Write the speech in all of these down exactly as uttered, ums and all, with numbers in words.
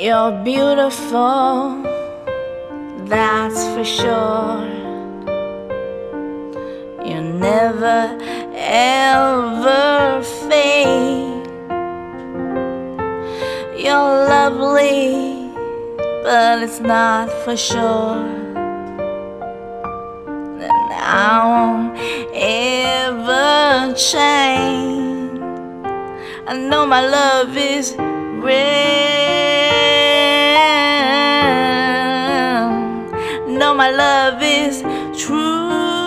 You're beautiful, that's for sure. You never ever fade. You're lovely, but it's not for sure. And I won't ever change. I know my love is real. Know my love is true.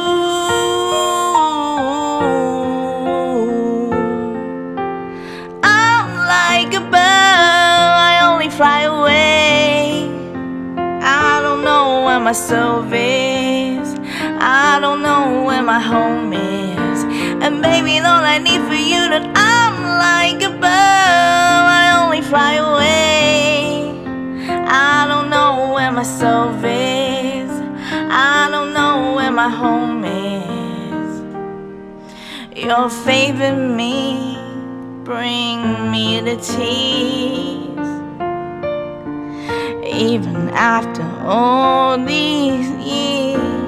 I'm like a bird, I only fly away. I don't know where my soul is. I don't know where my home is. And baby, all I need for you that I'm like a bird, I only fly away. I don't know where my soul is. I don't know where my home is. Your faith in me bring me to tears. Even after all these years.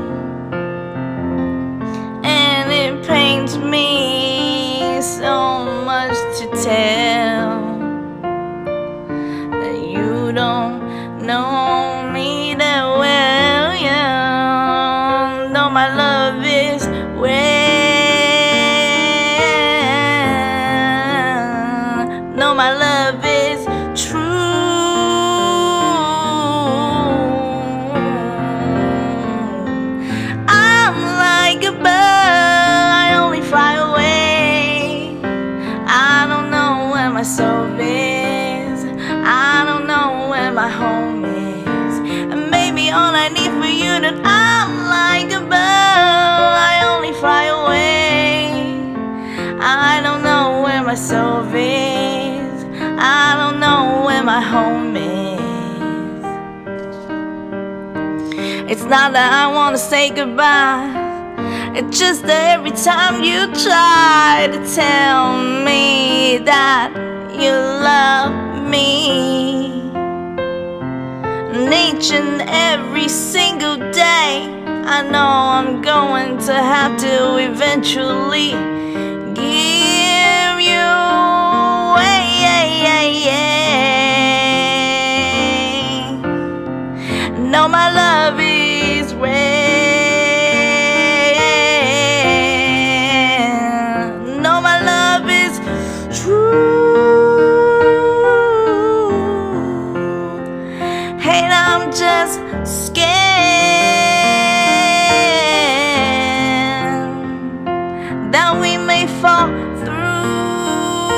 And it pains me so much to tell that you don't know me that well. Yeah, know my love is real. Know my love is true. I'm like a bird, my soul is. I don't know where my home is. And maybe all I need for you that I'm like a bird, I only fly away. I don't know where my soul is. I don't know where my home is. It's not that I want to say goodbye. It's just that every time you try to tell me that you love me, and each and every single day I know I'm going to have to eventually give you away. Know my love is real. I'm just scared that we may fall through.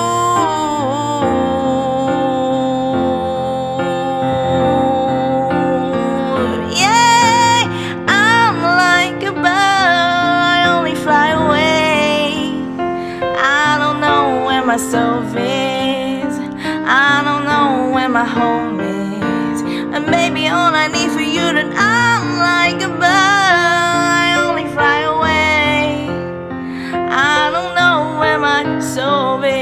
Yeah, I'm like a bird, I only fly away. I don't know where my soul is. I don't know where my home is. And maybe all I need for you that I'm like a bird, I only fly away. I don't know where my soul is.